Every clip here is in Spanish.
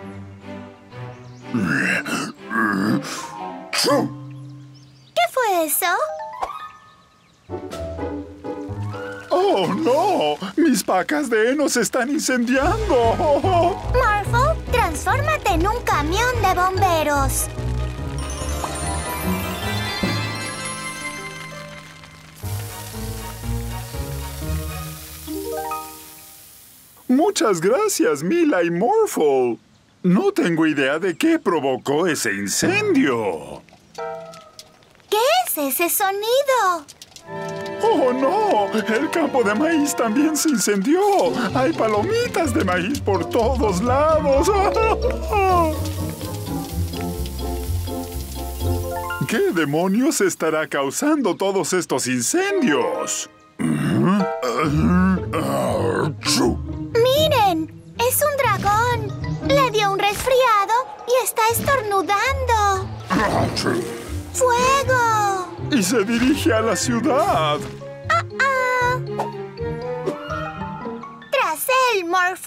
¿Qué fue eso? ¡Oh, no! ¡Mis pacas de heno se están incendiando! Morphle, transfórmate en un camión de bomberos. Muchas gracias, Mila y Morphle. No tengo idea de qué provocó ese incendio. ¿Qué es ese sonido? ¡Oh, no! El campo de maíz también se incendió. Hay palomitas de maíz por todos lados. ¿Qué demonios estará causando todos estos incendios? ¡Miren! ¡Es un dragón! Le dio un resfriado y está estornudando. ¡Fuego! Y se dirige a la ciudad. ¡Tras él, Morphle!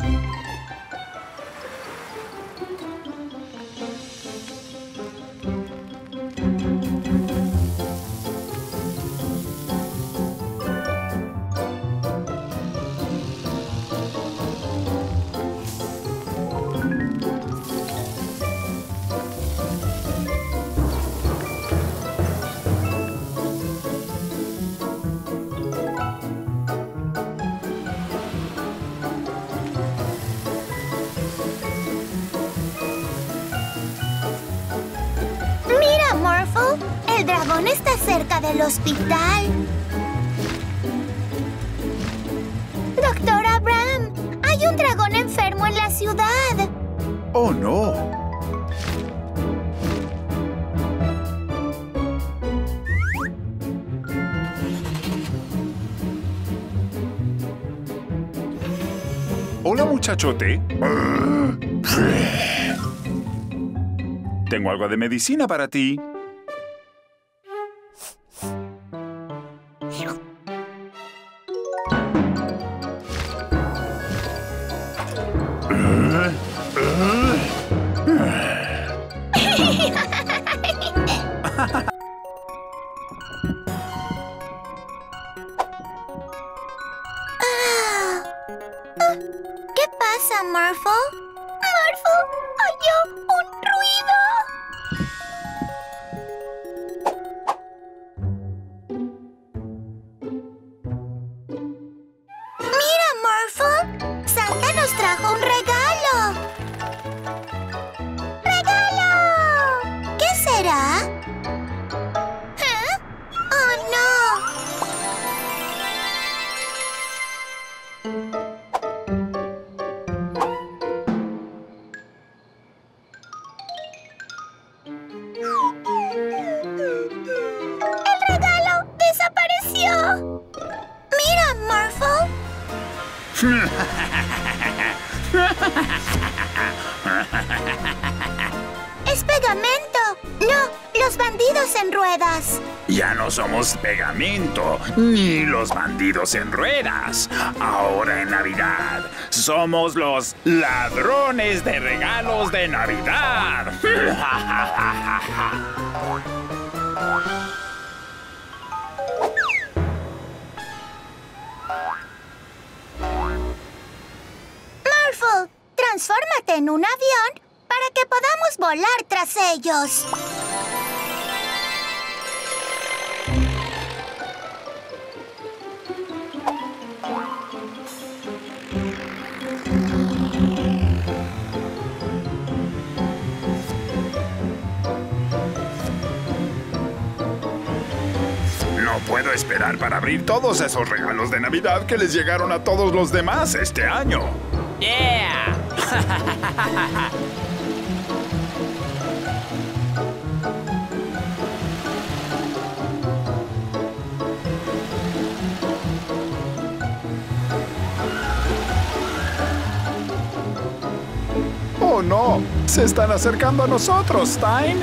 ¡Mira, Morphle! El dragón está cerca del hospital. Doctor Abraham, hay un dragón enfermo en la ciudad. ¡Oh, no! Hola, muchachote. Tengo algo de medicina para ti. ¿Qué pasa, Morphle? ¡Morphle! ¡Oyó un ruido! ¡Mira, Morphle! ¡Santa nos trajo un regalo! ¡Regalo! ¿Qué será? ¿Eh? ¡Oh, no! ¡El regalo desapareció! ¡Mira, Morphle! ¡Es pegamento! ¡No! ¡Los bandidos en ruedas! Ya no somos pegamento, ni los bandidos en ruedas. Ahora en Navidad somos los ladrones de regalos de Navidad. Morphle, transfórmate en un avión para que podamos volar tras ellos. No puedo esperar para abrir todos esos regalos de Navidad que les llegaron a todos los demás este año. ¡Yeah! ¡Oh, no! ¡Se están acercando a nosotros, Stein!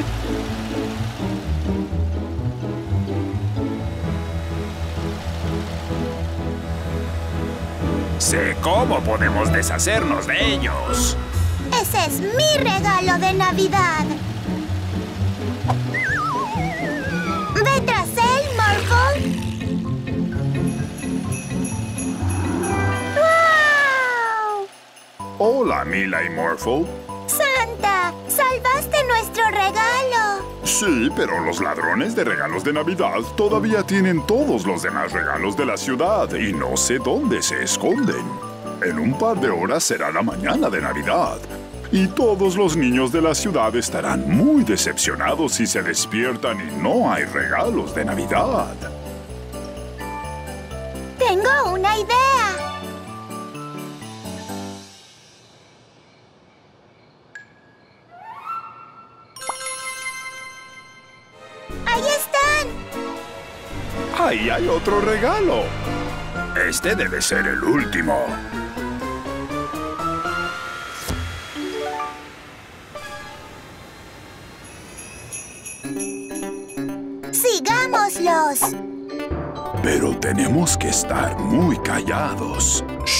Sé cómo podemos deshacernos de ellos. Ese es mi regalo de Navidad. Ve tras él, Morphle. ¡Wow! Hola, Mila y Morphle. ¡Santa! ¡Salvaste nuestro regalo! Sí, pero los ladrones de regalos de Navidad todavía tienen todos los demás regalos de la ciudad y no sé dónde se esconden. En un par de horas será la mañana de Navidad. Y todos los niños de la ciudad estarán muy decepcionados si se despiertan y no hay regalos de Navidad. Tengo una idea. ¡Ahí están! ¡Ahí hay otro regalo! Este debe ser el último. ¡Sigámoslos! Pero tenemos que estar muy callados.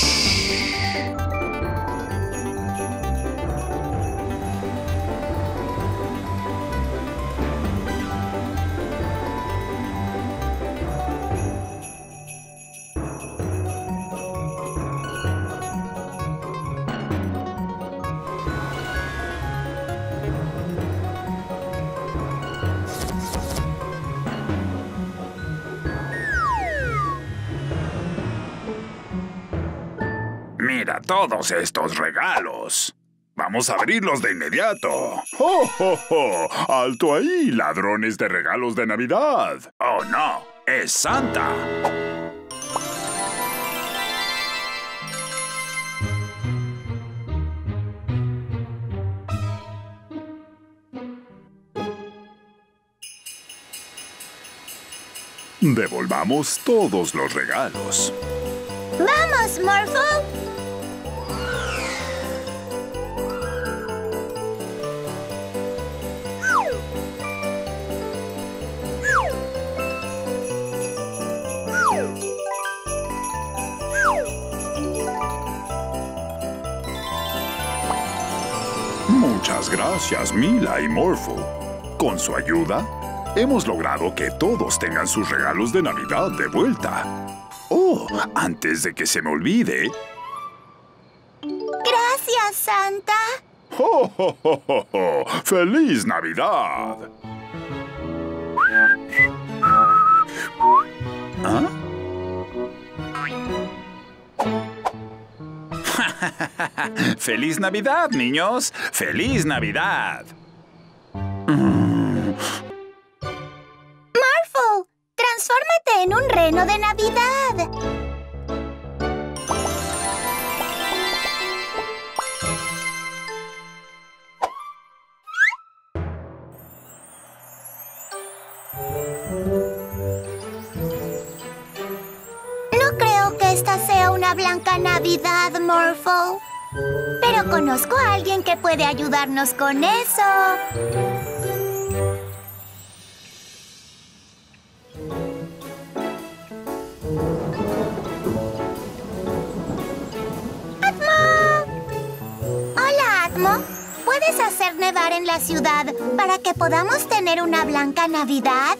Mira todos estos regalos. Vamos a abrirlos de inmediato. ¡Oh, oh, oh! ¡Alto ahí, ladrones de regalos de Navidad! ¡Oh, no! ¡Es Santa! Devolvamos todos los regalos. ¡Vamos, Morphle! Muchas gracias, Mila y Morphle. Con su ayuda, hemos logrado que todos tengan sus regalos de Navidad de vuelta. Oh, antes de que se me olvide... Gracias, Santa. ¡Oh, oh, oh, oh, oh! ¡Feliz Navidad! ¿Ah? ¡Feliz Navidad, niños! ¡Feliz Navidad! Morphle, transfórmate en un reno de Navidad. No creo que esta sea una blanca Navidad, Morphle. Pero conozco a alguien que puede ayudarnos con eso. ¿Puedes hacer nevar en la ciudad para que podamos tener una blanca Navidad?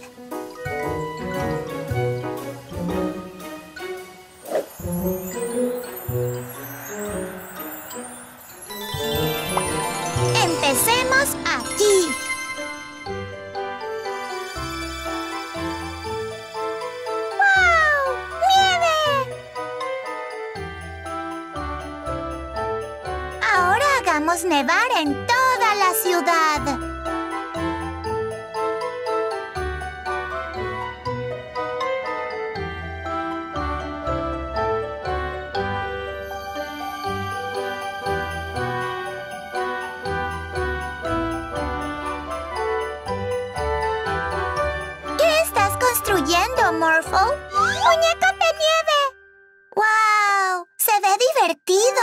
Empecemos aquí. ¡Wow! ¡Nieve! Ahora hagamos nevar en toda la ciudad. ¿Qué estás construyendo, Morphle? ¡Muñecos de nieve! ¡Wow! ¡Se ve divertido!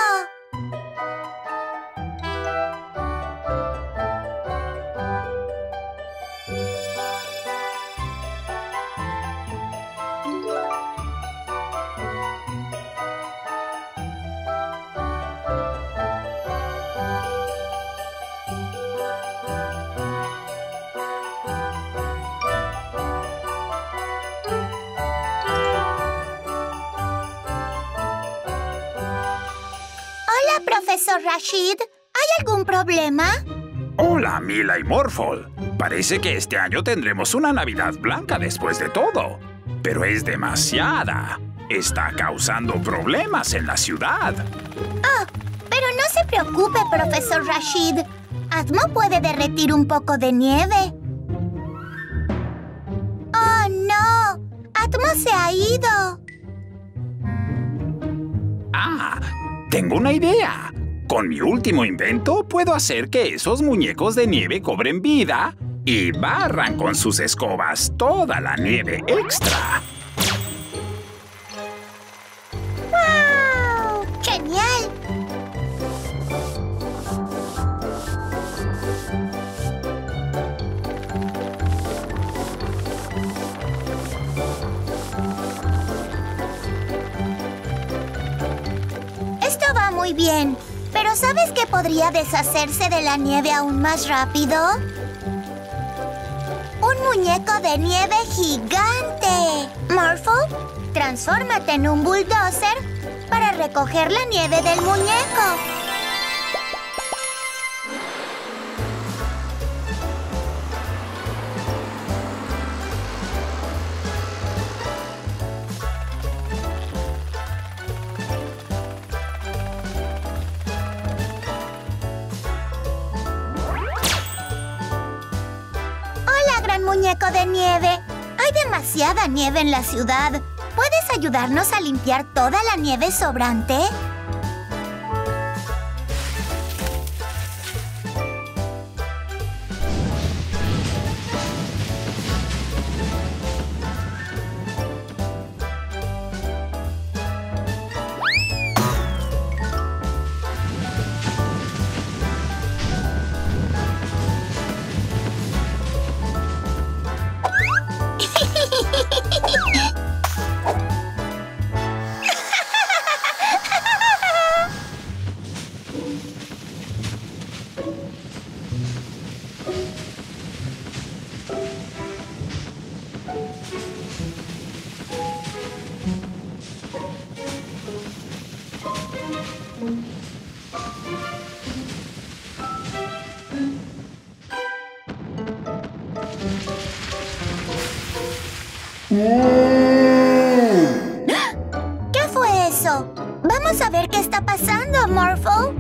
profesor Rashid. ¿Hay algún problema? Hola, Mila y Morphle. Parece que este año tendremos una Navidad blanca después de todo. Pero es demasiada. Está causando problemas en la ciudad. Oh, pero no se preocupe, profesor Rashid. Atmo puede derretir un poco de nieve. ¡Oh, no! ¡Atmo se ha ido! Ah, tengo una idea. Con mi último invento puedo hacer que esos muñecos de nieve cobren vida y barran con sus escobas toda la nieve extra. ¡Wow! ¡Genial! Esto va muy bien. ¿Pero sabes que podría deshacerse de la nieve aún más rápido? ¡Un muñeco de nieve gigante! Morphle, transfórmate en un bulldozer para recoger la nieve del muñeco. Muñeco de nieve. Hay demasiada nieve en la ciudad. ¿Puedes ayudarnos a limpiar toda la nieve sobrante? ¿Qué fue eso? Vamos a ver qué está pasando, Morphle.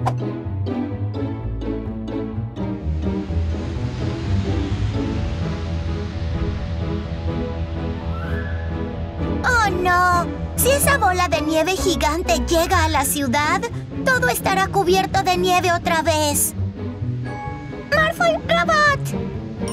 ¡Oh, no! Si esa bola de nieve gigante llega a la ciudad, todo estará cubierto de nieve otra vez. ¡Morphle Robot!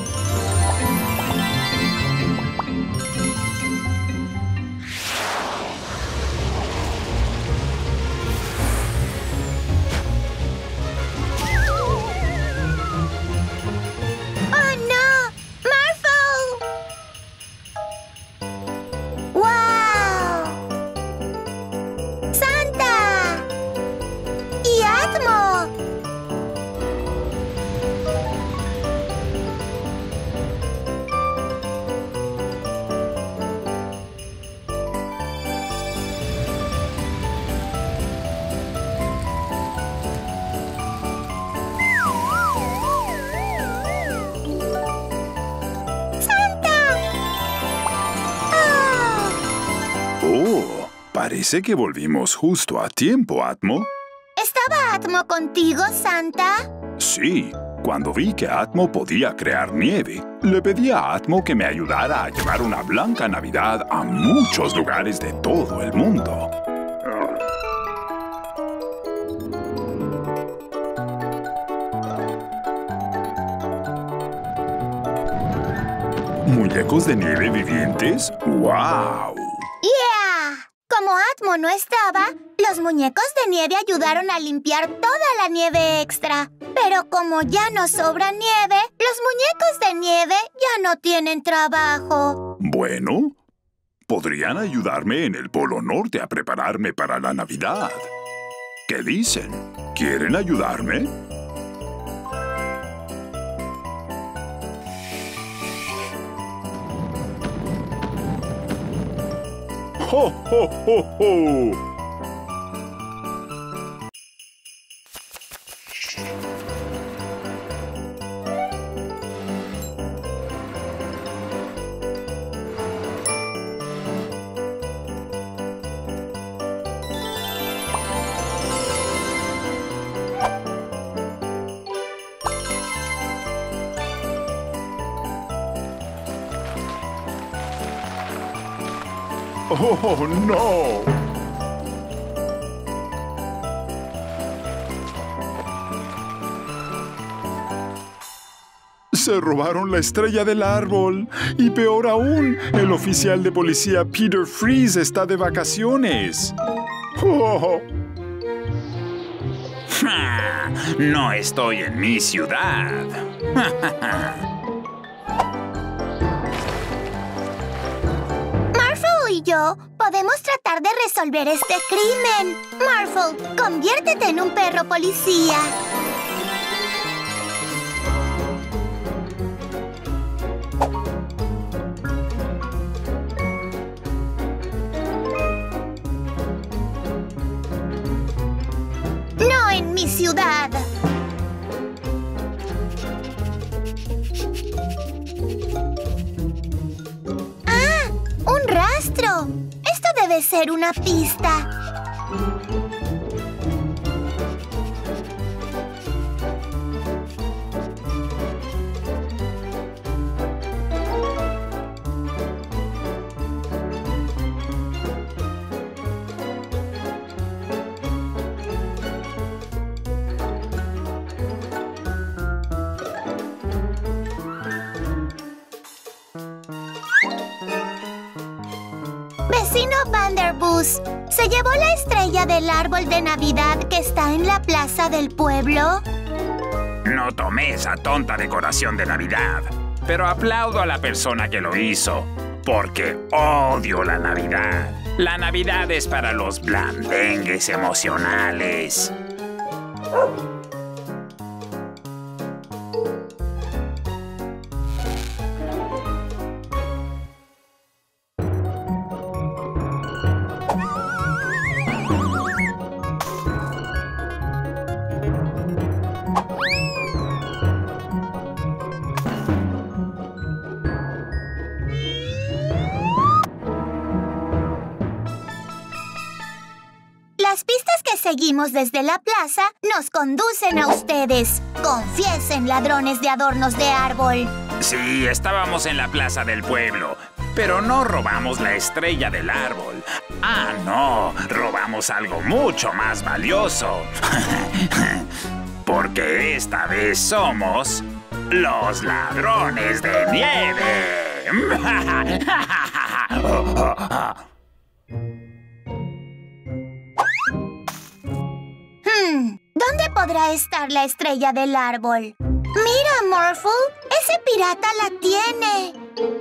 Parece que volvimos justo a tiempo, Atmo. ¿Estaba Atmo contigo, Santa? Sí, cuando vi que Atmo podía crear nieve, le pedí a Atmo que me ayudara a llevar una blanca Navidad a muchos lugares de todo el mundo. ¿Muñecos de nieve vivientes? ¡Wow! ¡Yeah! Como Atmo no estaba, los muñecos de nieve ayudaron a limpiar toda la nieve extra. Pero como ya no sobra nieve, los muñecos de nieve ya no tienen trabajo. Bueno, podrían ayudarme en el Polo Norte a prepararme para la Navidad. ¿Qué dicen? ¿Quieren ayudarme? ¡Ho, ho, ho, ho! ¡Oh, no! Se robaron la estrella del árbol. Y peor aún, el oficial de policía Peter Freeze está de vacaciones. ¡Oh! No estoy en mi ciudad. Marvel y yo podemos tratar de resolver este crimen. Marvel, conviértete en un perro policía. No en mi ciudad. ¡Ah! ¡Un rastro! Esto debe ser una pista. Vecino Vanderbus, ¿se llevó la estrella del árbol de Navidad que está en la plaza del pueblo? No tomé esa tonta decoración de Navidad, pero aplaudo a la persona que lo hizo, porque odio la Navidad. La Navidad es para los blandengues emocionales. Las pistas que seguimos desde la plaza nos conducen a ustedes. Confiesen, ladrones de adornos de árbol. Sí, estábamos en la plaza del pueblo, pero no robamos la estrella del árbol. Ah, no, robamos algo mucho más valioso. Porque esta vez somos los ladrones de nieve. ¿Dónde podrá estar la estrella del árbol? ¡Mira, Morphle! ¡Ese pirata la tiene!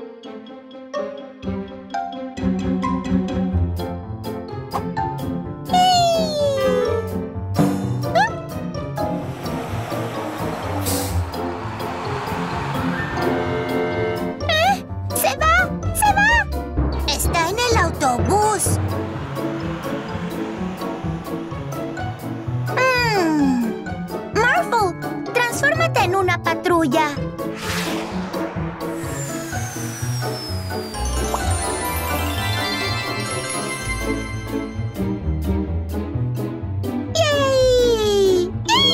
¡Se va! ¡Se va! ¡Está en el autobús! ¡Transfórmate en una patrulla! ¡Yay!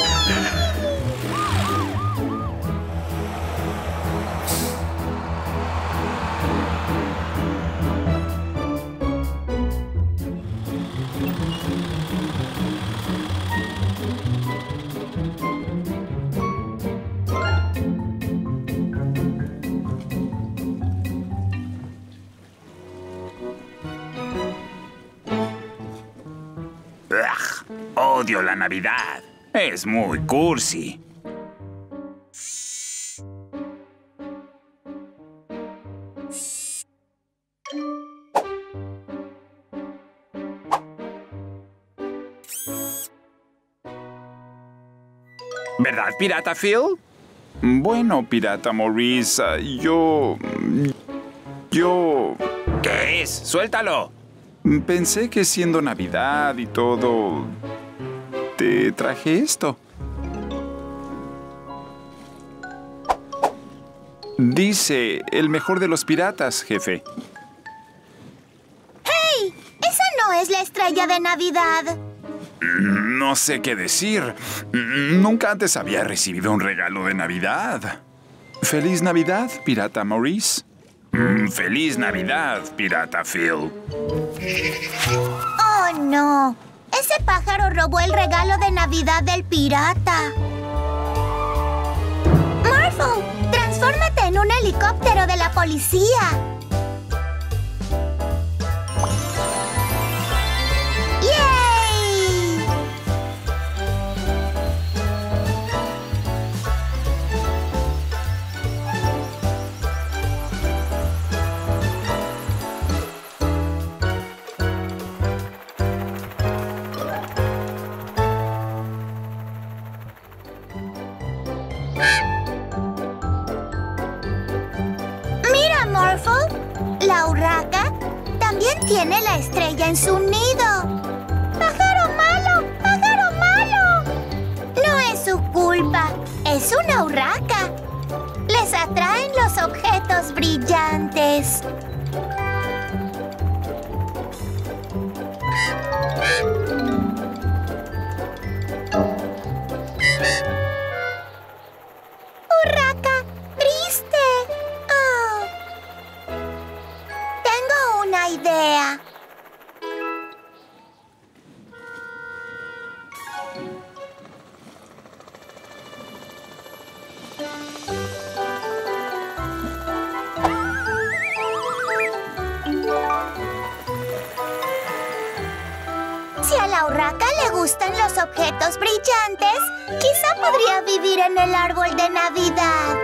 Ugh, odio la Navidad. Es muy cursi. ¿Verdad, Pirata Phil? Bueno, Pirata Maurice, yo... ¿Qué es? ¡Suéltalo! Pensé que siendo Navidad y todo, te traje esto. Dice, el mejor de los piratas, jefe. ¡Hey! ¡Esa no es la estrella de Navidad! No sé qué decir. Nunca antes había recibido un regalo de Navidad. ¡Feliz Navidad, Pirata Maurice! ¡Feliz Navidad, Pirata Phil! ¡Oh, no! Ese pájaro robó el regalo de Navidad del pirata. ¡Morphle! ¡Transfórmate en un helicóptero de la policía! ¡Yay! ¡Mira, Morphle! La urraca también tiene la estrella en su nido. ¡Pájaro malo! ¡Pájaro malo! No es su culpa. Es una urraca. Les atraen los objetos brillantes. ¡Urraca! ¡Triste! Oh. Tengo una idea. Si a la urraca le gustan los objetos brillantes, quizá podría vivir en el árbol de Navidad.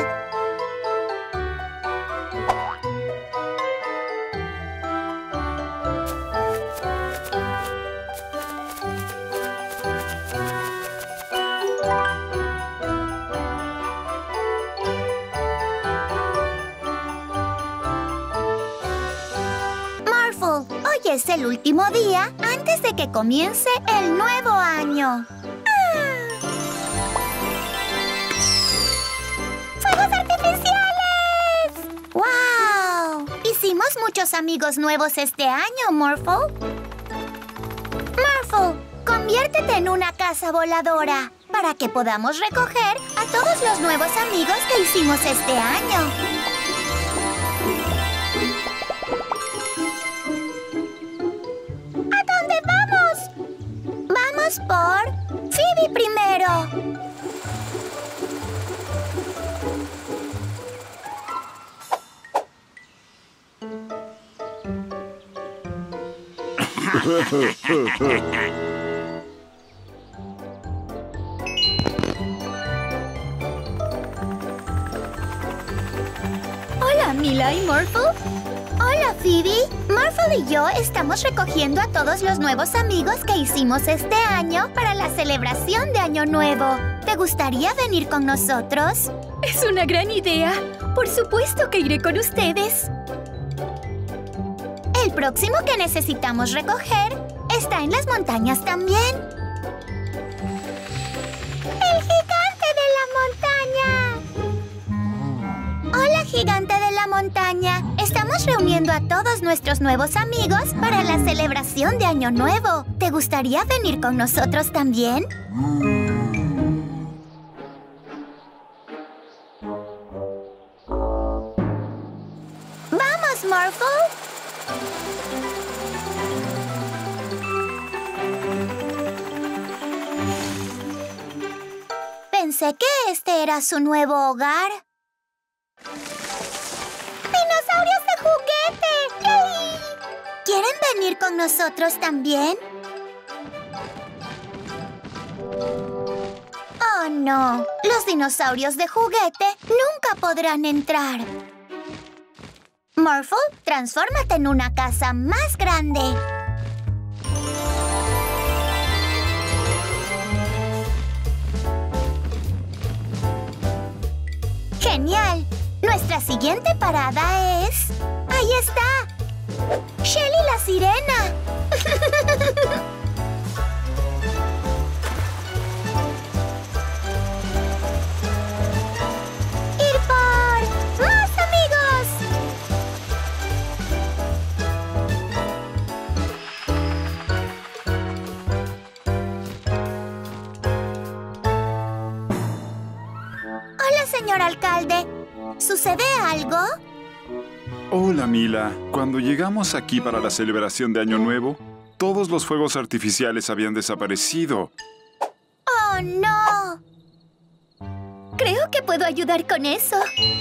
Morphle, hoy es el último día antes de que comience el nuevo año. ¡Fuegos artificiales! ¡Wow! Hicimos muchos amigos nuevos este año, Morphle. Morphle, conviértete en una casa voladora para que podamos recoger a todos los nuevos amigos que hicimos este año. ¿A dónde vamos? Vamos por Phoebe primero. Hola, Mila y Morphle. Hola, Phoebe. Morphle y yo estamos recogiendo a todos los nuevos amigos que hicimos este año para la celebración de Año Nuevo. ¿Te gustaría venir con nosotros? Es una gran idea. Por supuesto que iré con ustedes. El próximo que necesitamos recoger está en las montañas también. ¡El gigante de la montaña! Hola, gigante de la montaña. Estamos reuniendo a todos nuestros nuevos amigos para la celebración de Año Nuevo. ¿Te gustaría venir con nosotros también? ¡Vamos, Morphle! Pensé que este era su nuevo hogar. ¡Dinosaurios de juguete! ¡Yay! ¿Quieren venir con nosotros también? Oh, no. Los dinosaurios de juguete nunca podrán entrar. Morphle, transfórmate en una casa más grande. ¡Genial! Nuestra siguiente parada es... ¡Ahí está! ¡Shelly la sirena! ¡Ir por más amigos! Hola, señor alcalde. ¿Sucede algo? Hola, Mila. Cuando llegamos aquí para la celebración de Año Nuevo, todos los fuegos artificiales habían desaparecido. ¡Oh, no! Creo que puedo ayudar con eso.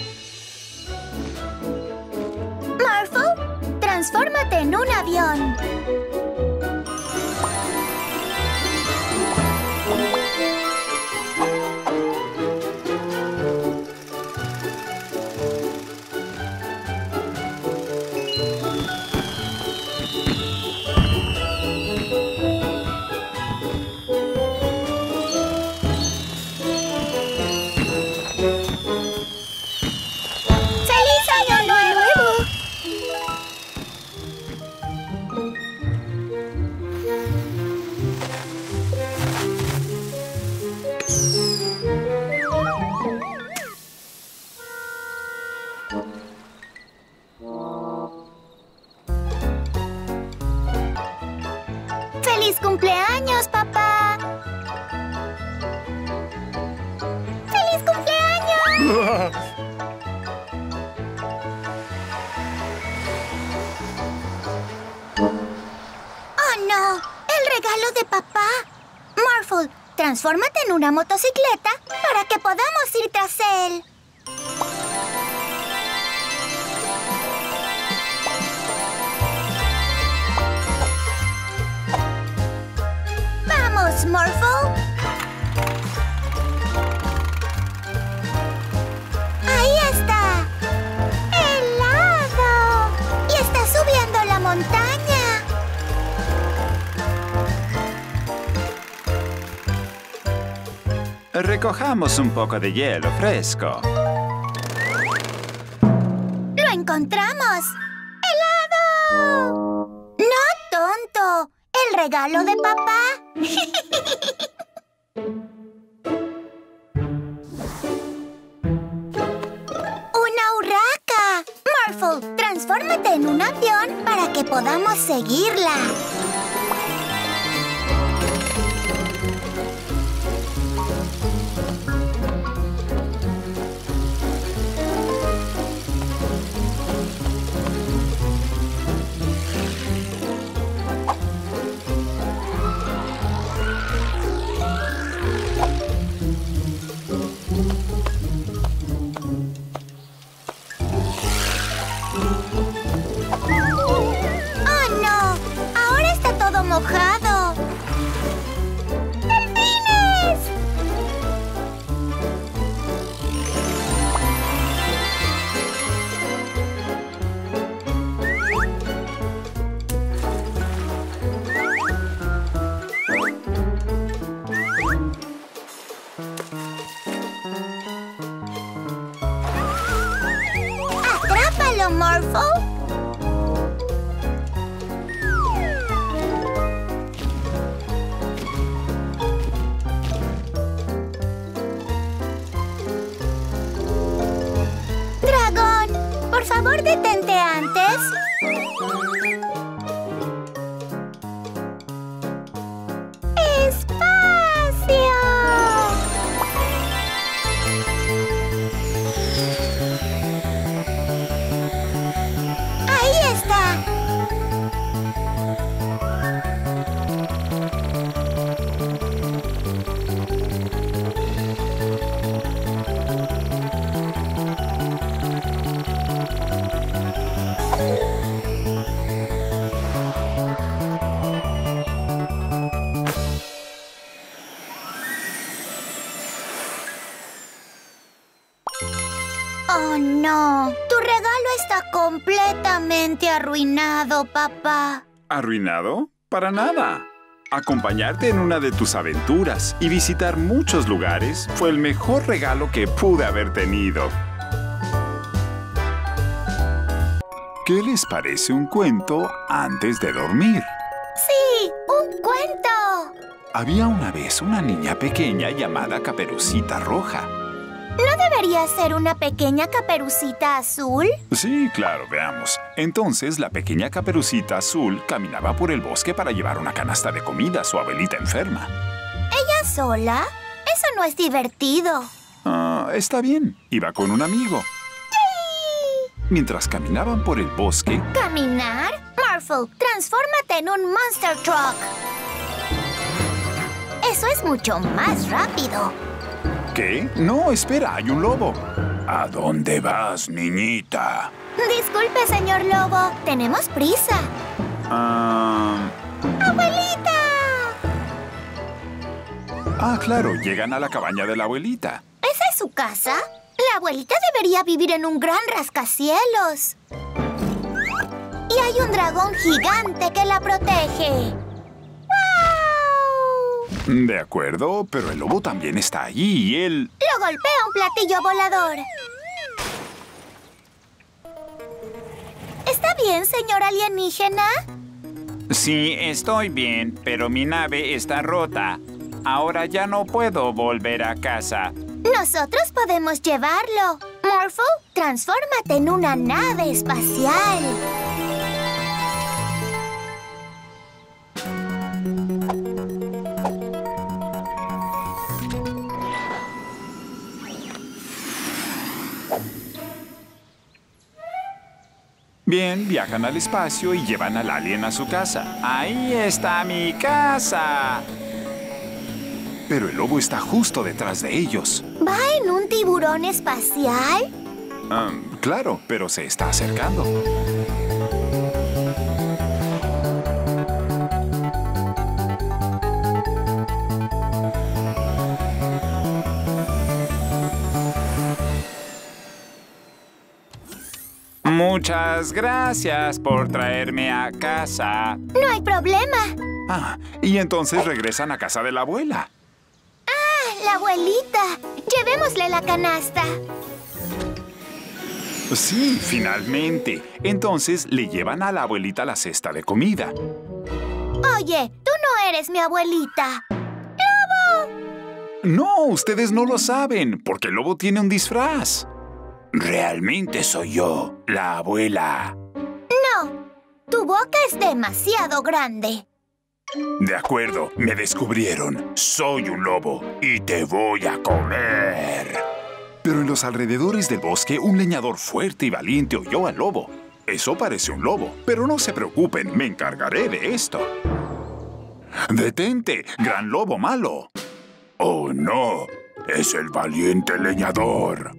Morphle, transfórmate en un avión. ¡Feliz cumpleaños, papá! ¡Feliz cumpleaños! ¡Oh, no! ¡El regalo de papá! Morphle, transfórmate en una motocicleta para que podamos ir tras él. ¡Vamos, Morphle! ¡Ahí está! ¡Helado! ¡Y está subiendo la montaña! Recojamos un poco de hielo fresco. ¡Lo encontramos! ¡Helado! ¡No, tonto! ¡El regalo de papá! ¡Una urraca! Morphle, transfórmate en un avión para que podamos seguirla. ¡Mojado! ¡Delfines! ¡Atrápalo, Morphle! Por favor, detente antes. ¡Espacio! ¡Ahí está! ¡Oh, no! Tu regalo está completamente arruinado, papá. ¿Arruinado? Para nada. Acompañarte en una de tus aventuras y visitar muchos lugares fue el mejor regalo que pude haber tenido. ¿Qué les parece un cuento antes de dormir? ¡Sí! ¡Un cuento! Había una vez una niña pequeña llamada Caperucita Roja. ¿No debería ser una pequeña Caperucita Azul? Sí, claro, veamos. Entonces, la pequeña Caperucita Azul caminaba por el bosque para llevar una canasta de comida a su abuelita enferma. ¿Ella sola? Eso no es divertido. Está bien. Iba con un amigo. ¡Sí! Mientras caminaban por el bosque... ¿Caminar? Morphle, transfórmate en un Monster Truck. Eso es mucho más rápido. ¿Qué? No, espera, hay un lobo. ¿A dónde vas, niñita? Disculpe, señor lobo. Tenemos prisa. ¡Abuelita! Claro, llegan a la cabaña de la abuelita. ¿Esa es su casa? La abuelita debería vivir en un gran rascacielos. Y hay un dragón gigante que la protege. ¡Wow! De acuerdo, pero el lobo también está allí y él... Lo golpea un platillo volador. ¿Está bien, señor alienígena? Sí, estoy bien, pero mi nave está rota. Ahora ya no puedo volver a casa. Nosotros podemos llevarlo. Morphle, transfórmate en una nave espacial. Bien, viajan al espacio y llevan al alien a su casa. ¡Ahí está mi casa! Pero el lobo está justo detrás de ellos. ¿Va en un tiburón espacial? Claro, pero se está acercando. Muchas gracias por traerme a casa. No hay problema. Y entonces regresan a casa de la abuela. La abuelita. Llevémosle la canasta. Sí, finalmente. Entonces le llevan a la abuelita la cesta de comida. Oye, tú no eres mi abuelita. ¡Lobo! No, ustedes no lo saben, porque el lobo tiene un disfraz. Realmente soy yo, la abuela. No, tu boca es demasiado grande. De acuerdo, me descubrieron. Soy un lobo y te voy a comer. Pero en los alrededores del bosque, un leñador fuerte y valiente oyó al lobo. Eso parece un lobo, pero no se preocupen, me encargaré de esto. ¡Detente, gran lobo malo! ¡Oh, no! ¡Es el valiente leñador!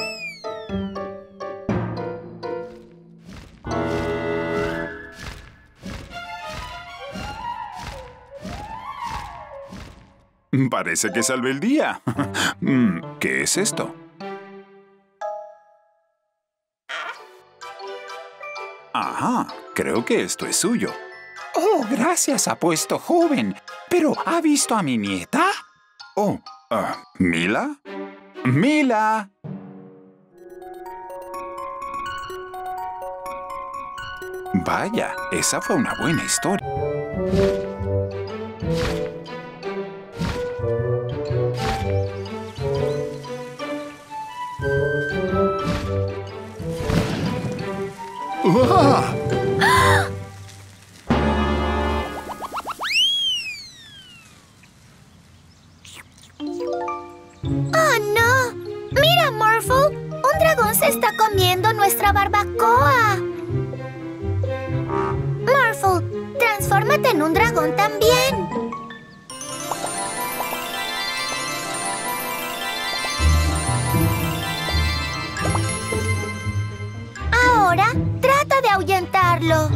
Parece que salvé el día. ¿Qué es esto? Ajá, creo que esto es suyo. Oh, gracias, apuesto joven. ¿Pero ha visto a mi nieta? Oh, ¿Mila? ¡Mila! Vaya, esa fue una buena historia. ¡Oh, no! ¡Mira, Morphle! ¡Un dragón se está comiendo nuestra barbacoa! Morphle, transfórmate en un dragón también. Ahora, trata de ahuyentarlo.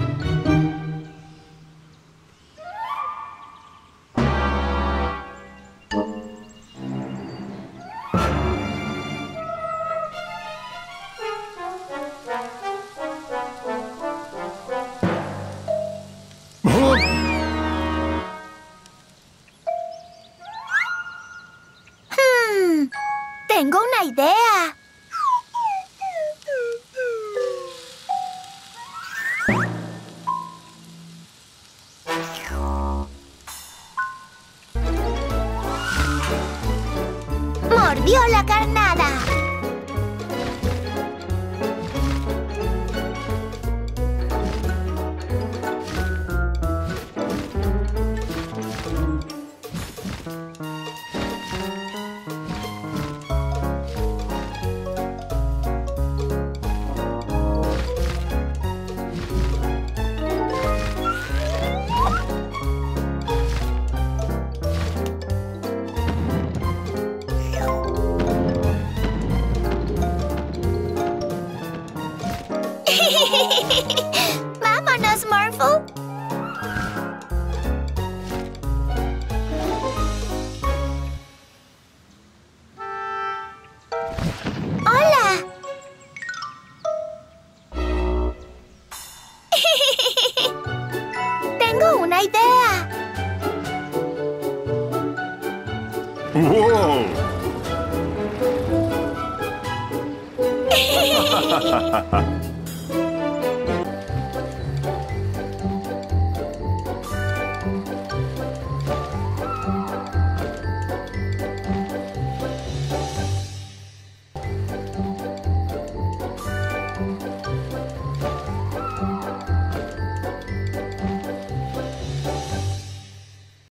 ¡Vámonos, Morphle! ¡Hola! Tengo una idea. ¡Wow!